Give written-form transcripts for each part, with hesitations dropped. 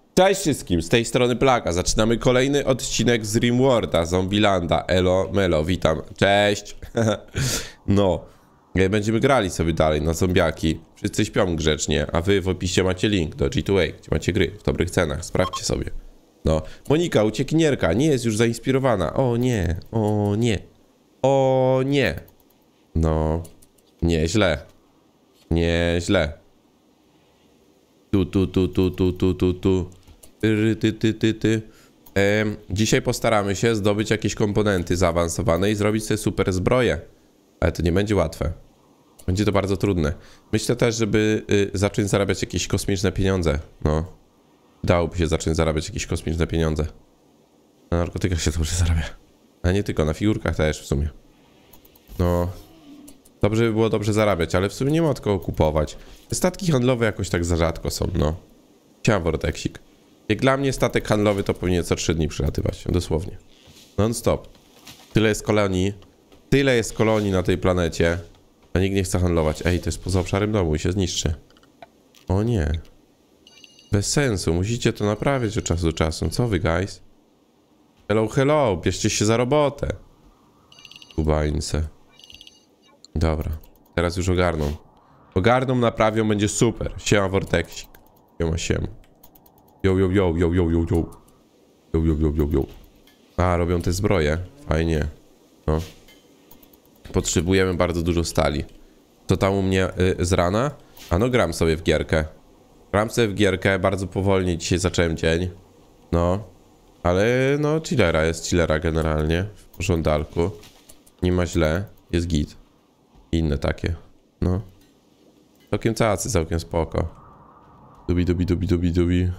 Cześć wszystkim, z tej strony Plaga. Zaczynamy kolejny odcinek z Rimworlda, Zombilanda. Elo, melo, witam. Cześć. No, będziemy grali sobie dalej na zombiaki. Wszyscy śpią grzecznie, a wy w opisie macie link do G2A, gdzie macie gry w dobrych cenach. Sprawdźcie sobie. No, Monika, uciekinierka, nie jest już zainspirowana. O nie, o nie, o nie. No, nieźle. Nieźle. Tu. Dzisiaj postaramy się zdobyć jakieś komponenty zaawansowane i zrobić sobie super zbroję. Ale to nie będzie łatwe. Będzie to bardzo trudne. Myślę też, żeby zacząć zarabiać jakieś kosmiczne pieniądze. No. Dałoby się zacząć zarabiać jakieś kosmiczne pieniądze. Na narkotykach się dobrze zarabia. A nie tylko, na figurkach też w sumie. No. Dobrze by było dobrze zarabiać, ale w sumie nie ma od kogo kupować. Statki handlowe jakoś tak za rzadko są, no. Chciałem Vortexik. Jak dla mnie statek handlowy to powinien co 3 dni przylatywać, dosłownie. Non-stop. Tyle jest kolonii na tej planecie, a nikt nie chce handlować. Ej, to jest poza obszarem domu i się zniszczy. O nie. Bez sensu, musicie to naprawiać od czasu do czasu. Co wy, guys? Hello, hello, bierzcie się za robotę. Kubańce. Dobra, teraz już ogarną. Ogarną, naprawią, będzie super. Siema Vortexik. Siema. Yo. A, robią te zbroje. Fajnie. No. Potrzebujemy bardzo dużo stali. Co tam u mnie z rana? A no, gram sobie w gierkę. Bardzo powolnie dzisiaj zacząłem dzień. No. Ale no, chillera generalnie. W porządalku. Nie ma źle. Jest git. Inne takie. No. Całkiem cacy, całkiem spoko. Dubi.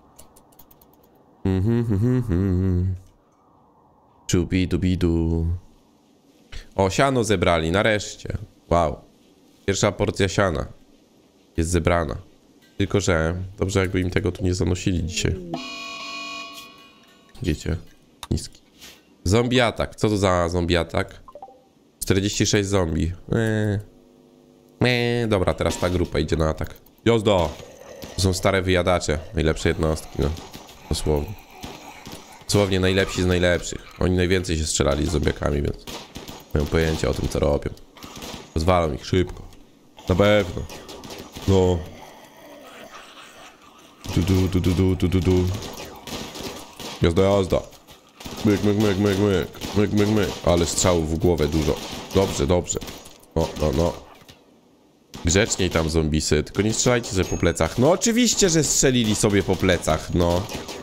Czubi-dubi-du. O, siano zebrali, nareszcie. Wow. Pierwsza porcja siana jest zebrana. Tylko że dobrze jakby im tego tu nie zanosili dzisiaj. Widzicie? Niski. Zombie atak. Co to za zombie atak? 46 zombie. Dobra, teraz ta grupa idzie na atak. Jazda! To są stare wyjadacze. Najlepsze jednostki, no. Dosłownie najlepsi z najlepszych. Oni najwięcej się strzelali z zombiakami, więc mają pojęcie o tym, co robią. Rozwalą ich szybko. Na pewno. No. Jazda. Myk. Ale strzałów w głowę dużo. Dobrze. No. Grzeczniej tam zombisy, tylko nie strzelajcie sobie po plecach. No oczywiście, że strzelili sobie po plecach, no.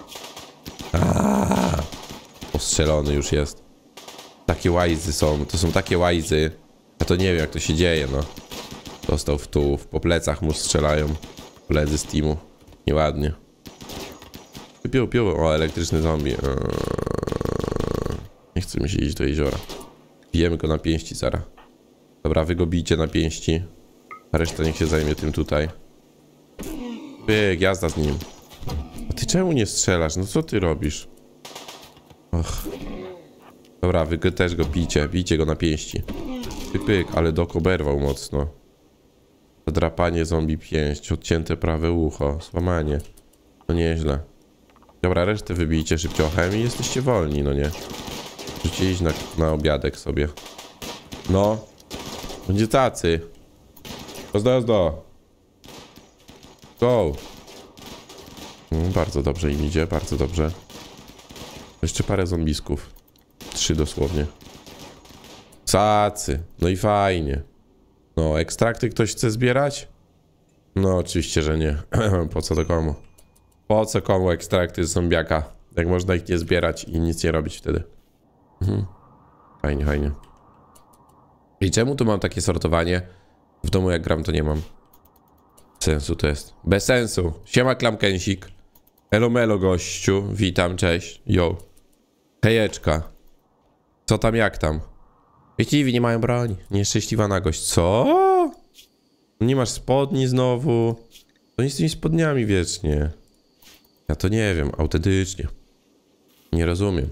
Postrzelony już jest. Takie łajzy są, to są takie łajzy. Ja to nie wiem, jak to się dzieje, no. Dostał w tułów, po plecach mu strzelają. Koledzy z teamu. Nieładnie. Piu. O, elektryczny zombie. Nie chce mi się iść do jeziora. Bijemy go na pięści, Sara. Dobra, wy go bijcie na pięści. A reszta niech się zajmie tym tutaj. Pyk, jazda z nim. A ty czemu nie strzelasz? No co ty robisz? Och. Dobra, wy też go bijcie go na pięści. Pyk, ale Dok oberwał mocno. Zadrapanie zombie pięść, odcięte prawe ucho, złamanie. No nieźle. Dobra, resztę wybijcie szybciochem i jesteście wolni, no nie? Możecie iść na obiadek sobie. No. Będzie tacy. Jazda. Go. Bardzo dobrze im idzie, bardzo dobrze. Jeszcze parę zombisków. 3 dosłownie. Cacy. No i fajnie. No, ekstrakty ktoś chce zbierać? No, oczywiście, że nie. Po co to komu? Po co komu ekstrakty z zombiaka? Jak można ich nie zbierać i nic nie robić wtedy. Fajnie. I czemu tu mam takie sortowanie? W domu jak gram to nie mam. Sensu to jest. Bez sensu. Siema Klamkensik. Elo gościu. Witam, cześć. Yo. Hejeczka. Co tam, jak tam? Szczęśliwi nie mają broni. Nieszczęśliwa nagość. Co? Nie masz spodni znowu? To nie z tymi spodniami wiecznie. Ja to nie wiem, autentycznie. Nie rozumiem.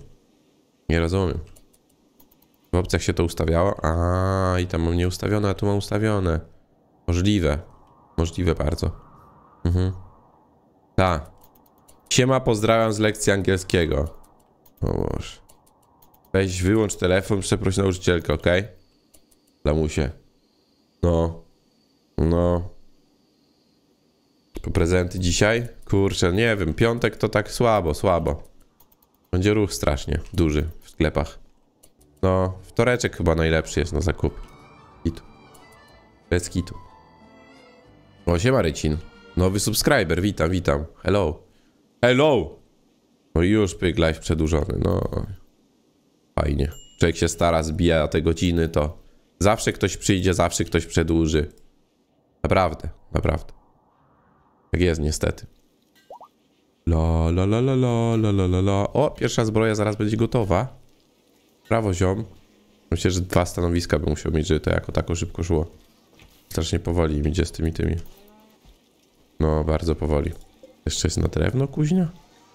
W opcjach się to ustawiało? I tam mam nieustawione, a tu mam ustawione. Możliwe bardzo. Tak. Siema, pozdrawiam z lekcji angielskiego. O Boże. Weź, wyłącz telefon, przeproś nauczycielkę, okej? Lamusie. No. No. Po prezenty dzisiaj? Kurczę, nie wiem. Piątek to tak słabo. Będzie ruch strasznie duży w sklepach. No, wtoreczek chyba najlepszy jest na zakup. Kitu. Bez kitu. O, siema Rycin. Nowy subskryber, witam. Hello! No i już pyk, live przedłużony, no. Fajnie. Człowiek się stara, zbija te godziny, to zawsze ktoś przyjdzie, zawsze ktoś przedłuży. Naprawdę. Tak jest niestety. La. O, pierwsza zbroja zaraz będzie gotowa. Brawo, ziom. Myślę, że 2 stanowiska bym musiał mieć, żeby to jako tako szybko szło. Strasznie powoli mi idzie z tymi. No, bardzo powoli. Jeszcze jest na drewno kuźnia?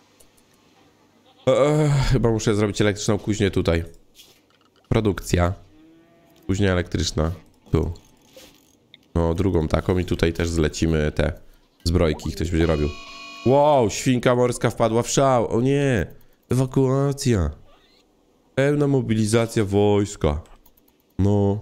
Chyba muszę zrobić elektryczną kuźnię tutaj. Produkcja. Kuźnia elektryczna. Tu. No, drugą taką i tutaj też zlecimy te zbrojki. Ktoś będzie robił. Wow, świnka morska wpadła w szał. O nie. Ewakuacja. Pełna mobilizacja wojska. No.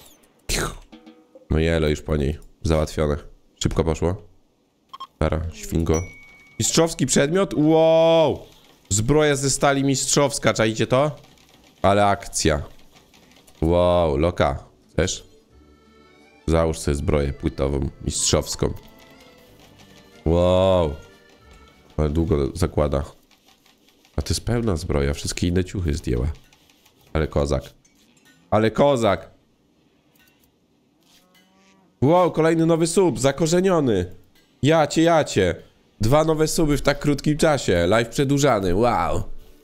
No jelo, już po niej. Załatwione. Szybko poszło. Para, świnko. Mistrzowski przedmiot? Wow. Zbroja ze stali mistrzowska, czajcie to? Ale akcja. Wow, Loka. Chcesz? Załóż sobie zbroję płytową, mistrzowską. Wow. Ale długo zakłada. A to jest pełna zbroja, wszystkie inne ciuchy zdjęła. Ale kozak. Wow, kolejny nowy sub, zakorzeniony. Jacie. 2 nowe suby w tak krótkim czasie. Live przedłużany, wow.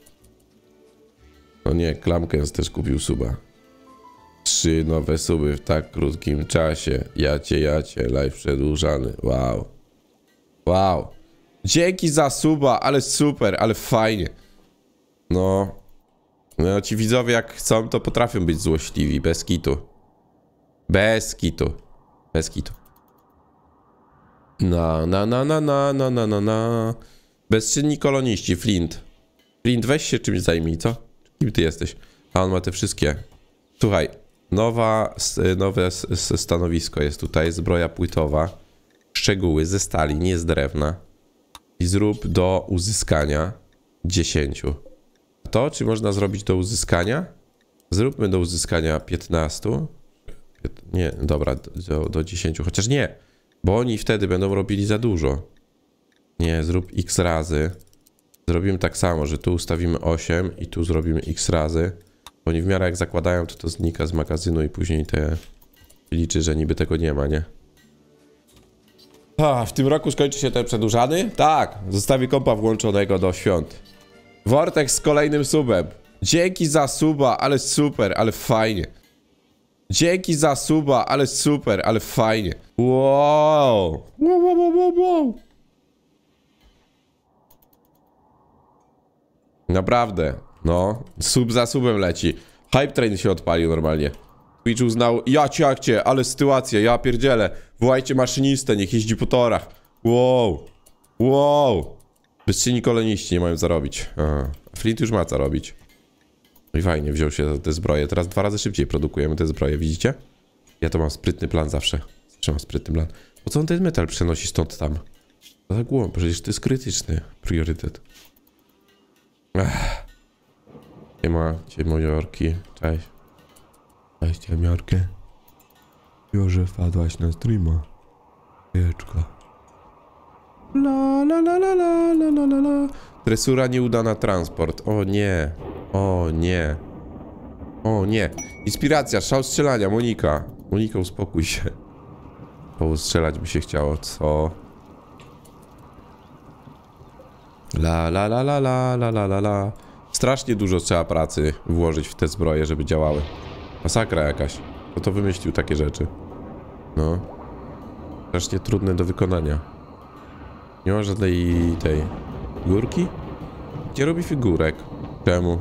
No nie, Klamkens też kupił suba. 3 nowe suby w tak krótkim czasie. Jacie, live przedłużany, wow. Dzięki za suba, ale super, ale fajnie. No ci widzowie jak chcą, to potrafią być złośliwi, bez kitu. Na. Bezczynni koloniści, Flint. Flint, weź się czymś zajmij, co? Kim ty jesteś? A on ma te wszystkie. Słuchaj, nowe stanowisko jest tutaj, zbroja płytowa. Szczegóły ze stali, nie z drewna. I zrób do uzyskania 10. To, czy można zrobić do uzyskania? Zróbmy do uzyskania 15. Nie, dobra, do 10. Chociaż nie, bo oni wtedy będą robili za dużo. Nie, zrób x razy. Zrobimy tak samo, że tu ustawimy 8 i tu zrobimy x razy. Oni w miarę jak zakładają, to znika z magazynu i później te liczy, że niby tego nie ma, nie? W tym roku skończy się ten przedłużany? Tak, zostawię kompa włączonego do świąt. Vortex z kolejnym subem. Dzięki za suba, ale super, ale fajnie. Dzięki za suba, ale super, ale fajnie. Wow. Naprawdę, no. Sub za subem leci. Hype Train się odpalił normalnie. Twitch uznał, jacie, ale sytuacja, ja pierdzielę. Wołajcie maszynistę, niech jeździ po torach. Wow. Bezczynni koloniści nie mają co robić. Flint już ma co robić. No i fajnie, wziął się te zbroje. Teraz 2 razy szybciej produkujemy te zbroje, widzicie? Ja to mam sprytny plan zawsze. Zawsze mam sprytny plan. Po co on ten metal przenosi stąd tam? To tak głową, przecież to jest krytyczny priorytet. Ciemojorki. Cześć. Cześć, ciemiorkę. Już wpadłaś na streama. Wieczka. La. Tresura nieudana, transport. O nie. Inspiracja, szał strzelania, Monika. Monika, uspokój się. O, strzelać by się chciało, co? La. Strasznie dużo trzeba pracy włożyć w te zbroje, żeby działały. Masakra jakaś. Kto to wymyślił takie rzeczy? No. Strasznie trudne do wykonania. Nie ma żadnej tej górki? Gdzie robi figurek? Czemu?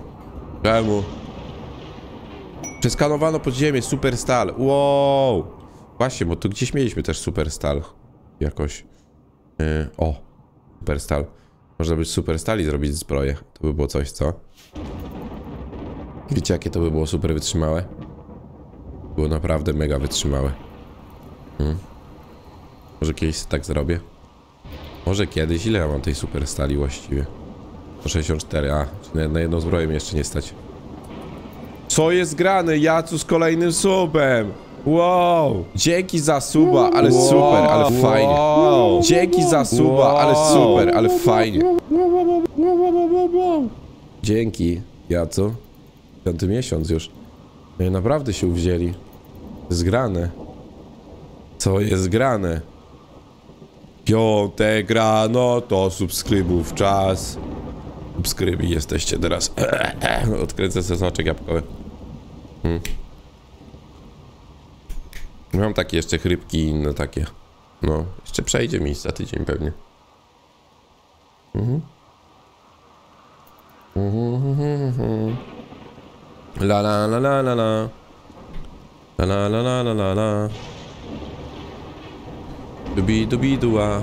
Przeskanowano podziemie, super stal. Wow! Właśnie, bo tu gdzieś mieliśmy też super stal. Jakoś. Super stal. Można by z super stali zrobić zbroję. To by było coś, co? Wiecie, jakie to by było super wytrzymałe? Było naprawdę mega wytrzymałe. Może kiedyś tak zrobię? Może kiedyś? Ile ja mam tej super stali właściwie? 164, na jedną zbroję mi jeszcze nie stać. Co jest grane? Jacu z kolejnym subem! Wow! Dzięki za suba, ale super, ale fajnie. Dzięki za suba, ale super, ale fajnie. Dzięki, Jacu. 5. miesiąc już. No i naprawdę się uwzięli. Jest grane. Co jest grane? 5 grano to subskrybów czas. Subskrybi jesteście teraz. Odkręcę sobie soczek jabłkowy. Mam takie jeszcze chrypki i inne takie. No, jeszcze przejdzie mi za tydzień pewnie. La la la la la la. La la la la la la la. Dubi dubi dua.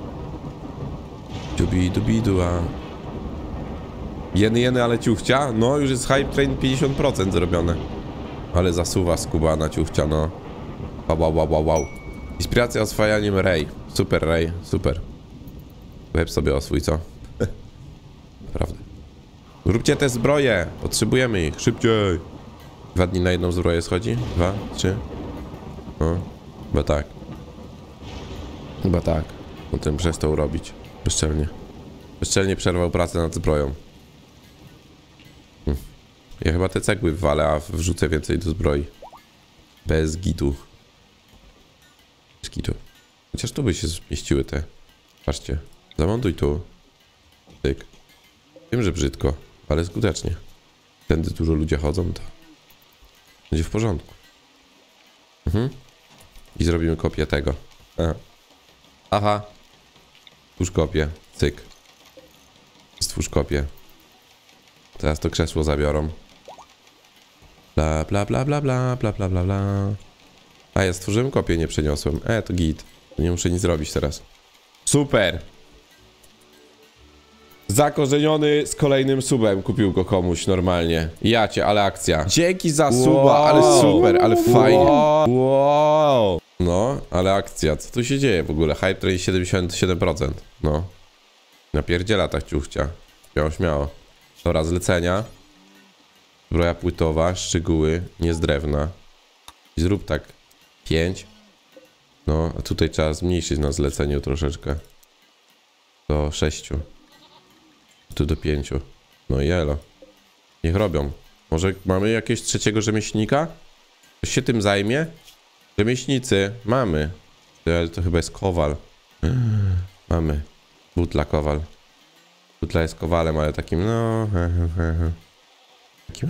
Dubi dubi dua. Jeny, ale ciuchcia? No, już jest hype train 50% zrobione. Ale zasuwa skubana ciuchcia, no. Wow. Inspiracja oswajaniem Ray. Super Ray, super. Łeb sobie oswój, co? Naprawdę. Zróbcie te zbroje. Potrzebujemy ich. Szybciej. 2 dni na jedną zbroję schodzi? 2, 3. No, chyba tak. Chyba tak. Potem przestał robić. Bezczelnie. Bezczelnie przerwał pracę nad zbroją. Ja chyba te cegły wwalę, a wrzucę więcej do zbroi. Bez gitu. Bez gitu. Chociaż tu by się zmieściły te. Patrzcie. Zamontuj tu. Tyk. Wiem, że brzydko, ale skutecznie. Tędy dużo ludzie chodzą, to będzie w porządku. I zrobimy kopię tego. Aha. Stwórz kopię. Cyk. Stwórz kopię. Teraz to krzesło zabiorą. Bla bla bla bla bla bla bla bla bla. A ja stworzyłem kopię, nie przeniosłem. To git. Nie muszę nic zrobić teraz. Super! Zakorzeniony z kolejnym subem. Kupił go komuś normalnie. Jacie, ale akcja. Dzięki za suba, ale super, ale fajnie. Wow. No, ale akcja. Co tu się dzieje w ogóle? Hype train 77%. No. Napierdziela ta ciuchcia. Śmiało. Dobra, zlecenia. Zbroja płytowa, szczegóły, nie z drewna. I zrób tak 5. No, a tutaj trzeba zmniejszyć na zleceniu troszeczkę. Do 6. Tu do 5. No i elo. Niech robią. Może mamy jakiegoś trzeciego rzemieślnika? Ktoś się tym zajmie? Rzemieślnicy. Mamy. Ale to chyba jest kowal. Mamy. Butla kowal. Butla jest kowalem, ale takim no... Takim...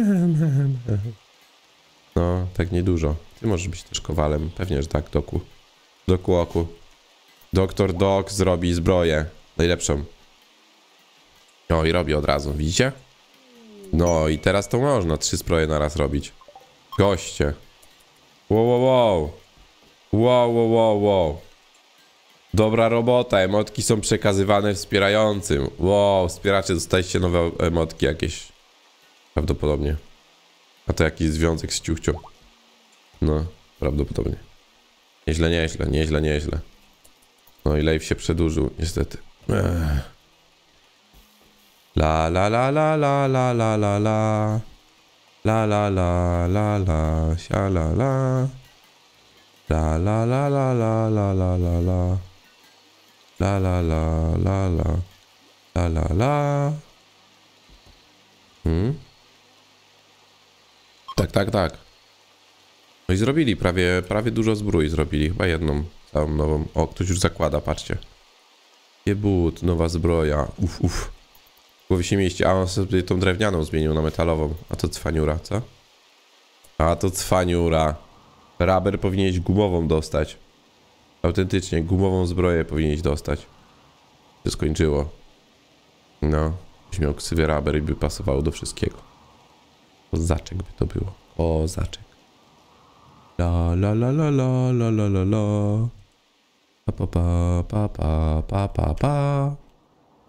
No, tak niedużo. Ty możesz być też kowalem. Pewnie, że tak, doku. Doku oku. Doktor Dok zrobi zbroję. Najlepszą. No i robi od razu, widzicie? No i teraz to można 3 zbroje na raz robić. Goście. Wow. Dobra robota, emotki są przekazywane wspierającym. Wow, wspieracie, dostaliście nowe emotki jakieś. Prawdopodobnie. A to jakiś związek z ciuchcią. No, prawdopodobnie. Nieźle. No i live się przedłużył, niestety. La la la la la la la la la. La la la la la, sia la la. La la la la la la la la la. La la la la la. La la la. Tak. No i zrobili prawie dużo zbrój zrobili. Chyba jedną całą nową. O, ktoś już zakłada, patrzcie. Jebut, nowa zbroja. Uf. W głowie się mieści. A on sobie tą drewnianą zmienił na metalową. A to cwaniura, co? A to cwaniura. Raber powinieneś gumową dostać. Autentycznie, gumową zbroję powinieneś dostać. Się skończyło. No. Byś miał ksywie raber i by pasowało do wszystkiego. Kozaczek by to było. Kozaczek. La la la la la la la la la. Pa pa pa pa pa pa pa pa.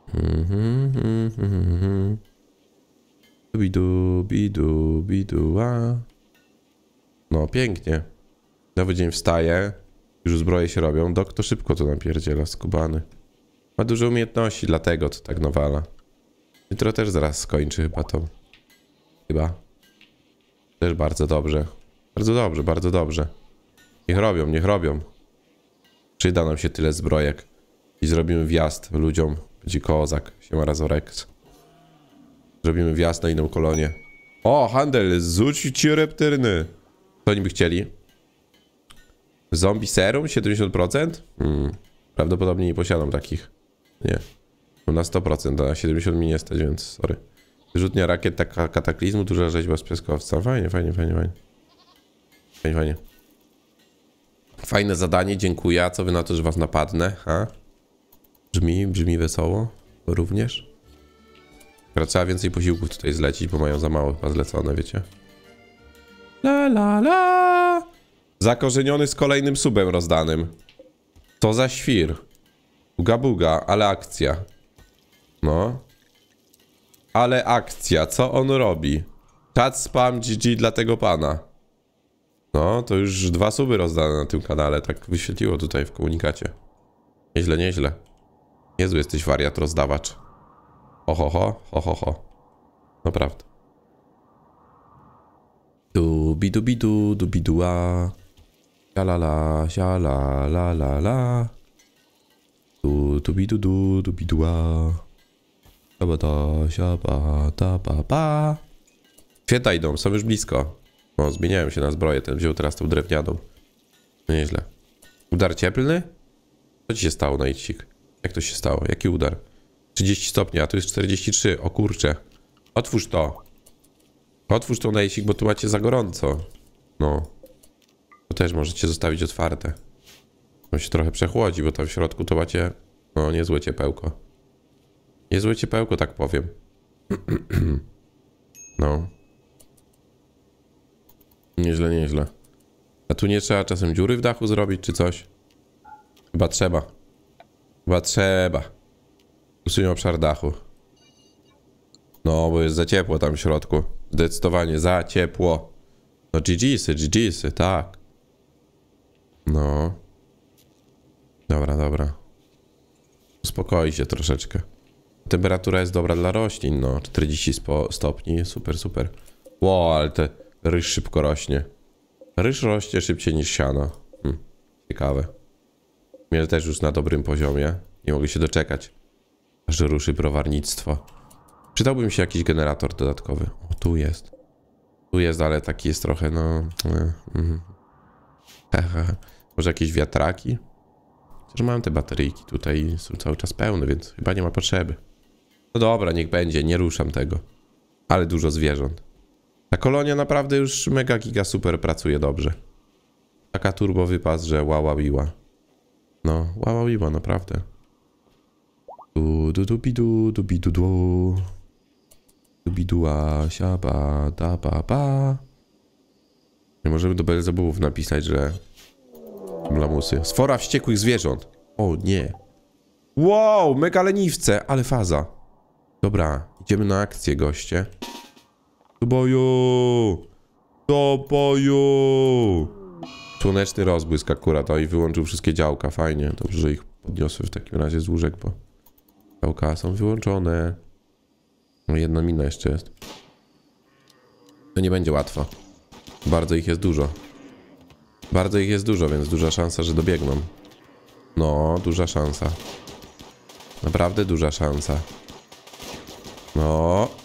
Bidu, bidu, bidu, a. No, pięknie. Nowy dzień wstaje. Już zbroje się robią. Dok to szybko to napierdziela, skubany. Ma dużo umiejętności, dlatego to tak nawala. Jutro też zaraz skończy chyba to. Chyba. Też bardzo dobrze. Bardzo dobrze, bardzo dobrze. Niech robią, niech robią. Przyda nam się tyle zbrojek. I zrobimy wjazd ludziom. Będzie kozak. Siema Razorex. Zrobimy wjazd na inną kolonię. O, handel, zrzuć ci reptyrny. Co oni by chcieli? Zombie serum 70%? Prawdopodobnie nie posiadam takich. Nie. No na 100%, a na 70 mi nie stać, więc sorry. Wyrzutnia rakiet, taka kataklizmu, duża rzeźba z piaskowca. Fajnie, fajnie, fajnie, fajnie. Fajnie, fajnie. Fajne zadanie, dziękuję. A co wy na to, że was napadnę, ha? Brzmi wesoło. Również. Teraz trzeba więcej posiłków tutaj zlecić, bo mają za mało chyba zlecone, wiecie? La la la! Zakorzeniony z kolejnym subem rozdanym. To za świr. Buga buga, ale akcja. No. Ale akcja, co on robi? Chat spam GG dla tego pana. No, to już 2 suby rozdane na tym kanale, tak wyświetliło tutaj w komunikacie. Nieźle, nieźle. Niezły jesteś wariat rozdawacz. Ho. Naprawdę. Dubidu, dubidua. Sialala, siala, la la la. Dubidu, dubidua. Siabata, pa, pa. Święta idą, są już blisko. O, zmieniałem się na zbroję, ten wziął teraz tą drewnianą. No nieźle. Udar cieplny? Co ci się stało, Najcik? Jak to się stało? Jaki udar? 30 stopni, a tu jest 43. O kurcze. Otwórz to. Otwórz to, Najcik, bo tu macie za gorąco. No. To też możecie zostawić otwarte. On się trochę przechłodzi, bo tam w środku to macie... No, niezłe ciepełko. Niezłe ciepełko, tak powiem. No. Nieźle, nieźle. A tu nie trzeba czasem dziury w dachu zrobić, czy coś? Chyba trzeba. Chyba trzeba. Usuń obszar dachu. No, bo jest za ciepło tam w środku. Zdecydowanie za ciepło. No GGsy, tak. No. Dobra, dobra. Uspokoi się troszeczkę. Temperatura jest dobra dla roślin, no. 40 stopni, super, super. Wow, ale ryż szybko rośnie. Ryż rośnie szybciej niż siano. Ciekawe. Miel też już na dobrym poziomie. Nie mogę się doczekać, aż ruszy browarnictwo. Przydałby mi się jakiś generator dodatkowy. O, tu jest. Tu jest, ale taki jest trochę, no... Może jakieś wiatraki? Chociaż mam te bateryjki tutaj, są cały czas pełne, więc chyba nie ma potrzeby. No dobra, niech będzie, nie ruszam tego. Ale dużo zwierząt. Ta kolonia naprawdę już mega giga super pracuje dobrze. Taka turbo wypas, że łała biła. No, łała biła, naprawdę. Dubidu. Dubidua, siaba, da, ba, ba. Nie możemy do Belzebubów napisać, że... Lamusy. Sfora wściekłych zwierząt. O nie. Wow, mega leniwce, ale faza. Dobra, idziemy na akcję, goście. Do boju. Słoneczny rozbłysk akurat, o i wyłączył wszystkie działka, fajnie. Dobrze, że ich podniosłem w takim razie z łóżek, bo działka są wyłączone. No, jedna mina jeszcze jest. To nie będzie łatwo. Bardzo ich jest dużo. Bardzo ich jest dużo, więc duża szansa, że dobiegną. No, duża szansa. Naprawdę duża szansa. No.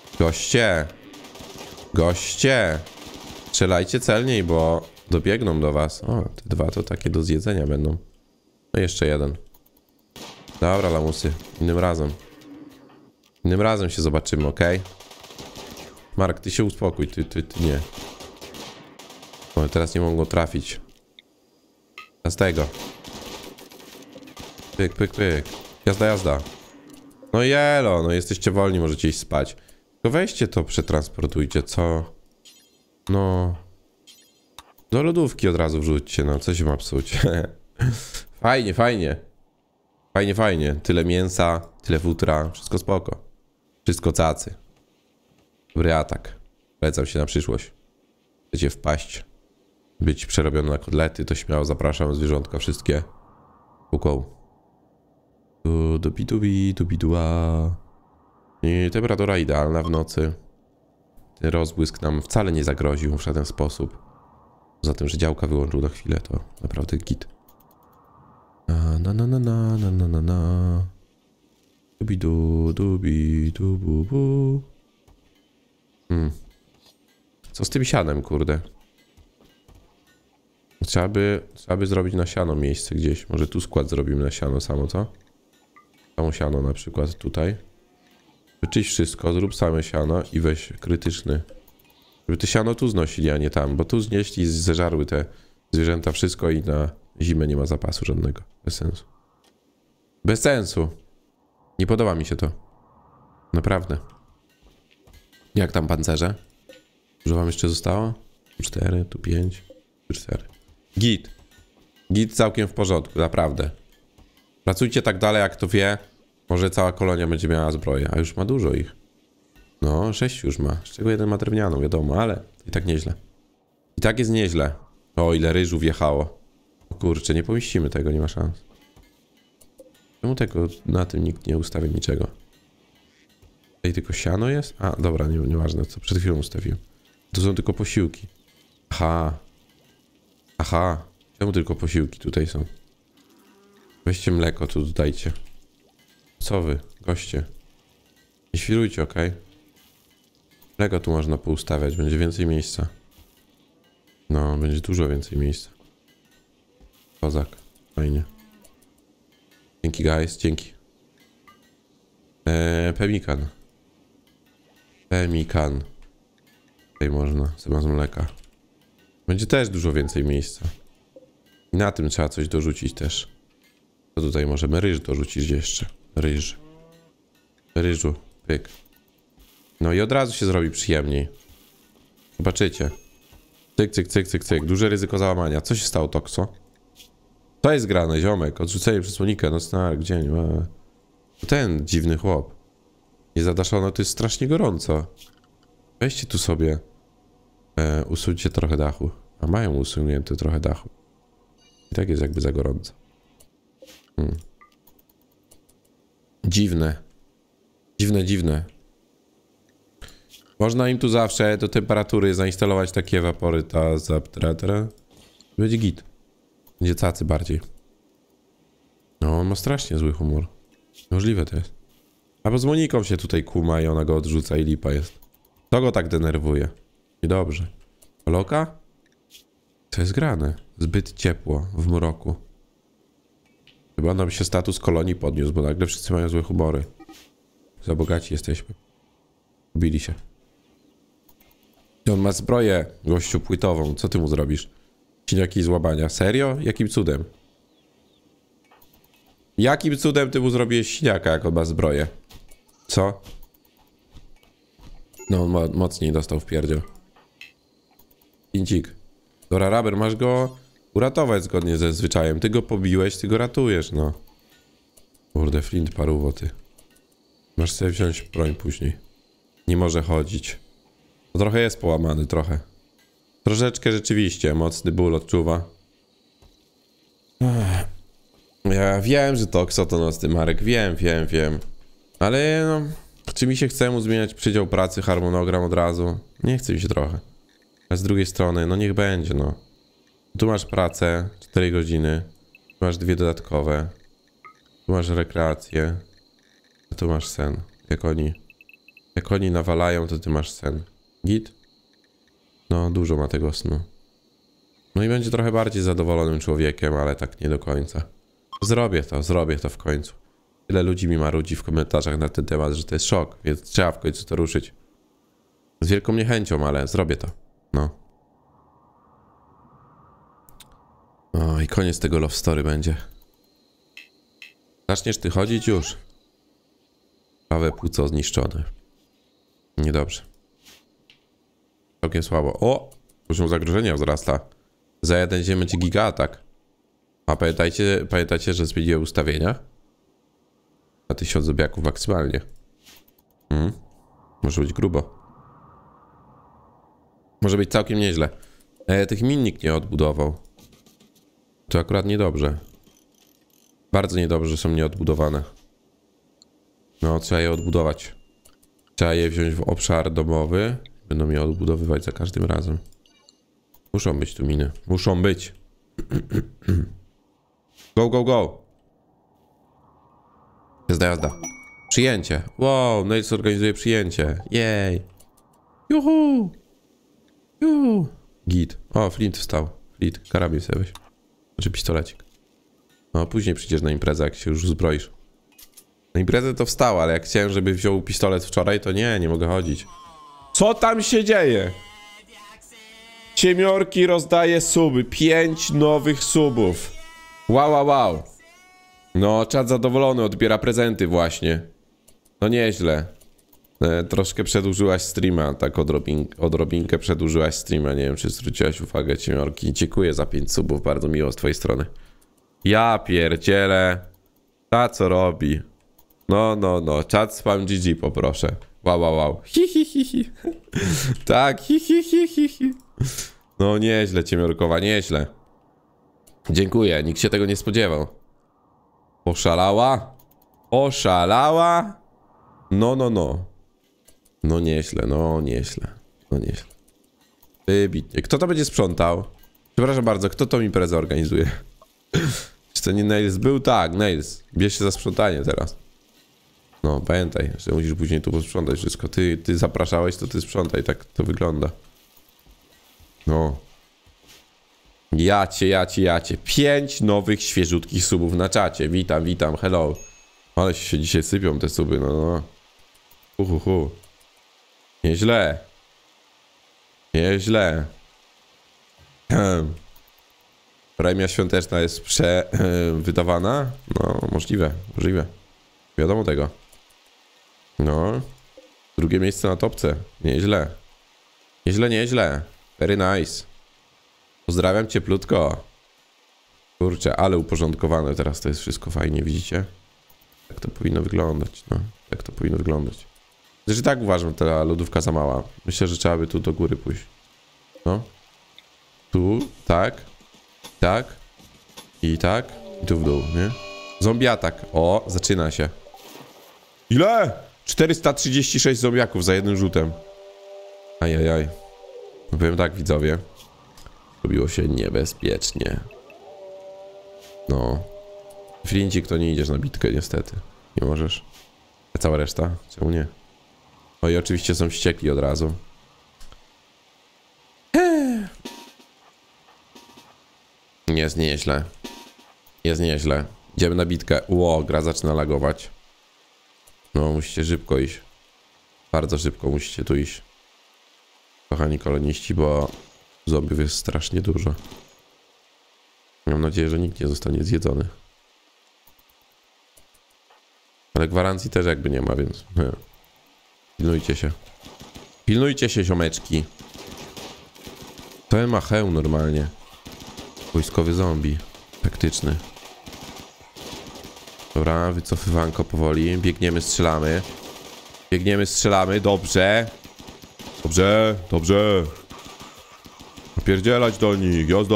Goście. Strzelajcie celniej, bo dobiegną do was. O, te 2 to takie do zjedzenia będą. No jeszcze jeden. Dobra, lamusy. Innym razem się zobaczymy, ok? Mark, ty się uspokój, ty nie. O, teraz nie mogą trafić. Z tego. Pyk. Jazda. No jelo, no jesteście wolni, możecie iść spać. Tylko weźcie to, przetransportujcie, co? No. Do lodówki od razu wrzućcie, no, co się ma psuć. Fajnie. Fajnie, fajnie. Tyle mięsa, tyle futra, wszystko spoko. Wszystko cacy. Dobry atak. Polecam się na przyszłość. Chcecie wpaść, być przerobione na kotlety, to śmiało zapraszam zwierzątka wszystkie. Kukoł. Dubi-dua. I temperatura idealna w nocy. Ten rozbłysk nam wcale nie zagroził w żaden sposób. Poza tym, że działka wyłączył na chwilę, to naprawdę git. Na. Dubi-du-bu-bu. Co z tym sianem, kurde? Trzeba by zrobić na siano miejsce gdzieś. Może tu skład zrobimy na siano samo, co? Samo siano na przykład tutaj. Wyczyść wszystko, zrób same siano i weź krytyczny. Żeby te siano tu znosili, a nie tam. Bo tu znieśli, zeżarły te zwierzęta wszystko i na zimę nie ma zapasu żadnego. Bez sensu. Bez sensu. Nie podoba mi się to. Naprawdę. Jak tam pancerze? Dużo wam jeszcze zostało? Tu 4, tu 5, tu 4. Git. Git całkiem w porządku, naprawdę. Pracujcie tak dalej, jak to wie. Może cała kolonia będzie miała zbroję, a już ma dużo ich. No, 6 już ma, z czego jeden ma drewnianą, wiadomo, ale i tak nieźle. I tak jest nieźle. O, ile ryżu wjechało. O kurczę, nie pomieścimy tego, nie ma szans. Czemu tego na tym nikt nie ustawi niczego? Tutaj tylko siano jest? A, dobra, nieważne, co przed chwilą ustawiłem. To są tylko posiłki. Aha. Aha. Czemu tylko posiłki tutaj są? Weźcie mleko, tu dodajcie. Co wy, goście? Nie świrujcie, okej? Mleko tu można poustawiać, będzie więcej miejsca. No, będzie dużo więcej miejsca. Kozak, fajnie. Dzięki, guys, dzięki. Pemikan. Pemikan. Tutaj można, zamiast mleka. Będzie też dużo więcej miejsca. I na tym trzeba coś dorzucić też. To tutaj możemy ryż dorzucić jeszcze. Ryż. Ryżu, pyk. No i od razu się zrobi przyjemniej. Zobaczycie. Cyk, cyk, cyk, cyk, cyk. Duże ryzyko załamania. Co się stało, Tokso? To jest grane, ziomek. Odrzucenie przesłonnika. No stary, dzień. Ten dziwny chłop. Niezadaszony, to jest strasznie gorąco. Weźcie tu sobie. Usuńcie trochę dachu. A mają usunięte trochę dachu. I tak jest jakby za gorąco. Dziwne. Dziwne. Można im tu zawsze do temperatury zainstalować takie ewapory, będzie git. Będzie cacy bardziej. No, on ma strasznie zły humor. Możliwe to jest. Albo z Moniką się tutaj kuma i ona go odrzuca i lipa jest. To go tak denerwuje. Niedobrze. Loka? Co jest grane? Zbyt ciepło w mroku. Chyba nam się status kolonii podniósł, bo nagle wszyscy mają złe humory. Za bogaci jesteśmy. Ubili się. I on ma zbroję, gościu, płytową. Co ty mu zrobisz? Siniaki z łamania. Serio? Jakim cudem? Jakim cudem ty mu zrobiłeś siniaka, jak on ma zbroję? Co? No, on mocniej dostał w pierdziel. Incik. Dobra, Raber, masz go uratować zgodnie ze zwyczajem. Ty go pobiłeś, ty go ratujesz, no. Kurde, Flint paruwo, ty. Masz sobie wziąć broń później. Nie może chodzić. To trochę jest połamany, trochę. Troszeczkę rzeczywiście, mocny ból odczuwa. Ja wiem, że to ksotonocny Marek, wiem. Ale no, czy mi się chce mu zmieniać przydział pracy, harmonogram od razu? Nie chce mi się trochę. A z drugiej strony, no niech będzie, no. Tu masz pracę, 4 godziny. Tu masz 2 dodatkowe. Tu masz rekreację. A tu masz sen. Jak oni nawalają, to ty masz sen. Git? No, dużo ma tego snu. No i będzie trochę bardziej zadowolonym człowiekiem, ale tak nie do końca. Zrobię to w końcu. Tyle ludzi mi marudzi w komentarzach na ten temat, że to jest szok, więc trzeba w końcu to ruszyć. Z wielką niechęcią, ale zrobię to. No. O, i koniec tego love story będzie. Zaczniesz ty chodzić już. Prawe płuco zniszczone. Niedobrze. Całkiem słabo. O! Poziom zagrożenia wzrasta. Za jeden dzień będzie giga atak. A pamiętajcie, że zmieniłem ustawienia? A 1000 zombiaków maksymalnie. Może być grubo. Może być całkiem nieźle. Tych min nikt nie odbudował. To akurat niedobrze. Bardzo niedobrze, że są nieodbudowane. No, trzeba je odbudować. Trzeba je wziąć w obszar domowy. Będą je odbudowywać za każdym razem. Muszą być tu miny. Muszą być. Go, go, go. Jazda, jazda. Przyjęcie. Wow, Nails organizuje przyjęcie. Jej. Juhu. Juhu. Git. O, Flint wstał. Flint, karabin sobie weź. Znaczy pistolecik. No, później przyjdziesz na imprezę, jak się już uzbroisz. Na imprezę to wstał, ale jak chciałem, żeby wziął pistolet wczoraj, to nie mogę chodzić. Co tam się dzieje? Ciemiorki rozdaje suby. 5 nowych subów. Wow, wow, wow. No, czat zadowolony, odbiera prezenty właśnie. No nieźle. Troszkę przedłużyłaś streama, tak odrobinkę przedłużyłaś streama. Nie wiem, czy zwróciłaś uwagę, ciemiorki. Dziękuję za 5 subów, bardzo miło z twojej strony. Ja pierdzielę. Ta co robi? No, czat spam GG poproszę. Wow. Hi. Tak, hi. No nieźle, ciemiorkowa, nieźle. Dziękuję, nikt się tego nie spodziewał. Oszalała? Oszalała? No. No nieźle. Wybitnie. Kto to będzie sprzątał? Przepraszam bardzo, kto tą imprezę organizuje? Czy to nie Nails był? Tak, Nails. Bierz się za sprzątanie teraz. No, pamiętaj, że musisz później tu posprzątać wszystko. Ty zapraszałeś, to ty sprzątaj, tak to wygląda. No. Jacie. 5 nowych, świeżutkich subów na czacie. Witam, hello. Ale się dzisiaj sypią te suby, no. Nieźle. Premia świąteczna jest wydawana? No, możliwe. Wiadomo tego. No. Drugie miejsce na topce. Nieźle. Very nice. Pozdrawiam cieplutko. Kurczę, ale uporządkowane teraz to jest wszystko fajnie, widzicie? Tak to powinno wyglądać, no. Tak to powinno wyglądać. Zresztą tak uważam, ta lodówka za mała. Myślę, że trzeba by tu do góry pójść. No. Tu, tak. I tu w dół, nie? Zombie atak. O, zaczyna się. Ile? 436 zombiaków za jednym rzutem. Ajajaj. No powiem tak, widzowie. Robiło się niebezpiecznie. No. Flincik, to nie idziesz na bitkę, niestety. Nie możesz. A cała reszta? Czemu nie? No i oczywiście są wściekli od razu. Jest nieźle. Idziemy na bitkę. Ło, gra zaczyna lagować. No, musicie szybko iść. Bardzo szybko musicie tu iść. Kochani koloniści, bo zombiów jest strasznie dużo. Mam nadzieję, że nikt nie zostanie zjedzony. Ale gwarancji też jakby nie ma, więc... Pilnujcie się, ziomeczki. To ma hełm normalnie. Wojskowy zombie. Taktyczny. Dobra, wycofywanko powoli. Biegniemy, strzelamy. Dobrze. Napierdzielać do nich. Jazda.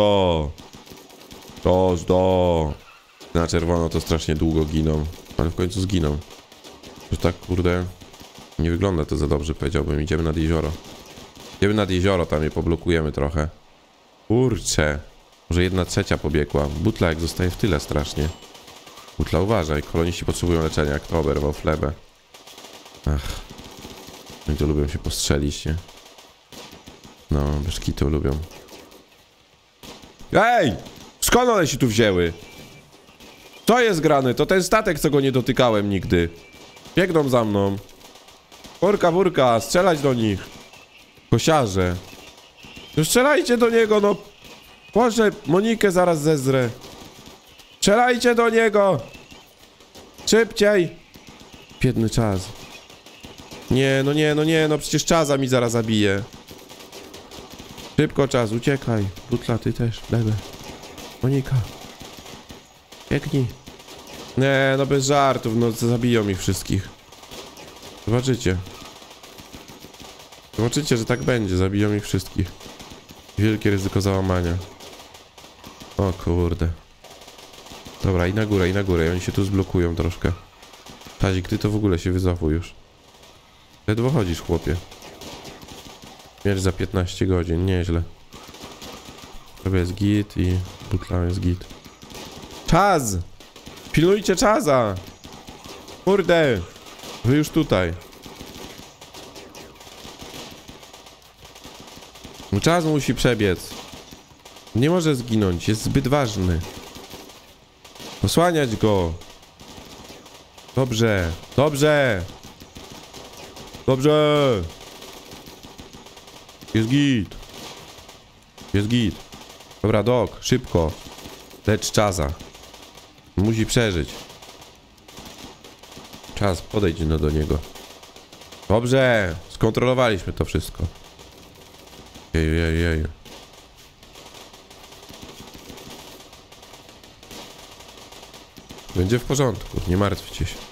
Na czerwono to strasznie długo giną. Ale w końcu zginą. Że tak, kurde... Nie wygląda to za dobrze, powiedziałbym. Idziemy nad jezioro. Tam je poblokujemy trochę. Kurczę. Może 1/3 pobiegła. Butla jak zostaje w tyle strasznie. Butla, uważaj. Koloniści potrzebują leczenia. Kto oberwał chlebę? Ach. Oni to lubią się postrzelić, nie? No, bez kitu lubią. Ej! Skąd one się tu wzięły? Co jest grane? To ten statek, co go nie dotykałem nigdy. Biegną za mną. Wurka, strzelać do nich. Kosiarze. No strzelajcie do niego, no. Boże, Monikę zaraz zezrę. Strzelajcie do niego. Szybciej. Biedny czas. Nie, no przecież czaza mi zaraz zabije. Szybko czas, uciekaj. Butla, ty też, bebe. Monika. Biegnij. Nie, no bez żartów, no zabiją ich wszystkich. Zobaczycie. Zobaczycie, że tak będzie, zabiją ich wszystkich. Wielkie ryzyko załamania. O kurde. Dobra, i na górę, i oni się tu zblokują troszkę. Tazik, ty to w ogóle się wycofuj już. Ledwo chodzisz, chłopie. Mierz za 15 godzin, nieźle. To jest git i butla jest git. Czas! Pilnujcie czaza! Kurde! Wy już tutaj. Czas musi przebiec. Nie może zginąć, jest zbyt ważny. Posłaniać go. Dobrze, dobrze. Dobrze. Jest git. Jest git. Dobra, Doc, szybko. Lecz czaza. Musi przeżyć. Czas, podejdź no do niego. Dobrze, skontrolowaliśmy to wszystko. Jej. Będzie w porządku, nie martwcie się.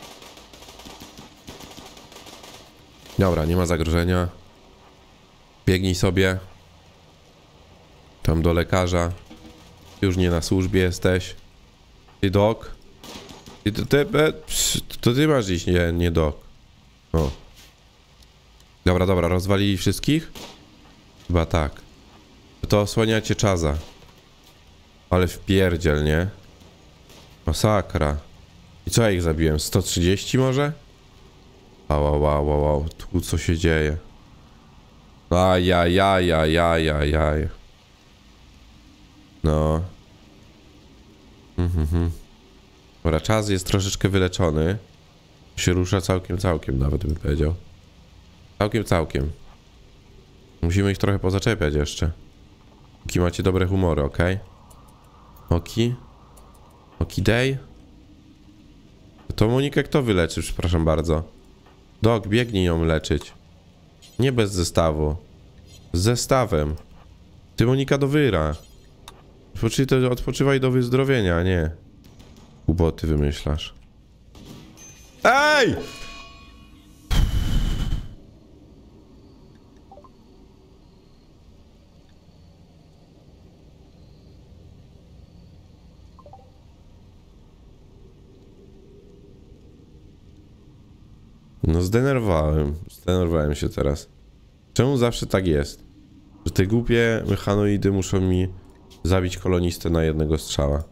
Dobra, nie ma zagrożenia. Biegnij sobie. Tam do lekarza. Już nie na służbie jesteś. Ty, Doc. To ty masz iść, nie Doc. O. Dobra, rozwalili wszystkich? Chyba tak. To osłaniacie czaza. Ale wpierdziel, nie? Masakra. I co ja ich zabiłem? 130 może? Wow. Tu co się dzieje? Ajajajajajajaj. No. Dobra, czas jest troszeczkę wyleczony. Się rusza całkiem nawet bym powiedział. Całkiem. Musimy ich trochę pozaczepiać jeszcze. Póki macie dobre humory, okej? Day. To Monikę kto wyleczy, przepraszam bardzo? Doc, biegnij ją leczyć. Nie bez zestawu. Z zestawem. Ty, Monika, do wyra. Odpoczywaj do wyzdrowienia, a nie. Głupoty wymyślasz. Ej! No zdenerwowałem się teraz. Czemu zawsze tak jest? Że te głupie mechanoidy muszą mi zabić kolonistę na jednego strzała.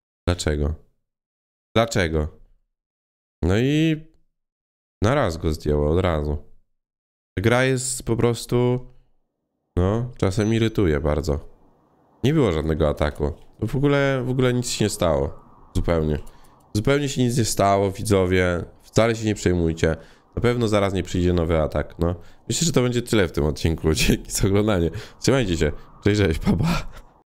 Dlaczego? No i na raz go zdjęło, od razu. Gra jest po prostu... No, czasem irytuje bardzo. Nie było żadnego ataku. W ogóle nic się nie stało. Zupełnie się nic nie stało, widzowie. Wcale się nie przejmujcie. Na pewno zaraz nie przyjdzie nowy atak, no. Myślę, że to będzie tyle w tym odcinku. Dzięki za oglądanie. Trzymajcie się. Cześć, pa.